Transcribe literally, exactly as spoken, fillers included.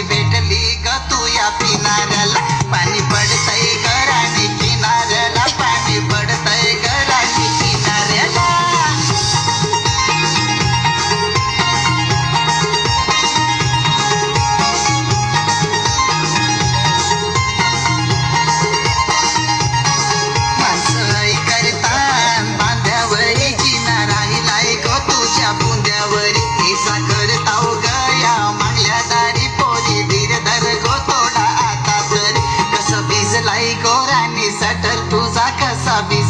भेटली ग तू या पिनाऱ्याला. पाणी पडतंय घराने किनाऱ्याला, पाणी पडतंय घराने किनाऱ्याला. माणसं करतात बांध्यावरी जिना राहिलाय गो तुझ्या बुंद्यावरी. एसा करताव गया मागल्या दारी पोरी धीर धर गो थोडा आता तरी. कसं भिजलाय गोरानी सटर तुझा कसा भिज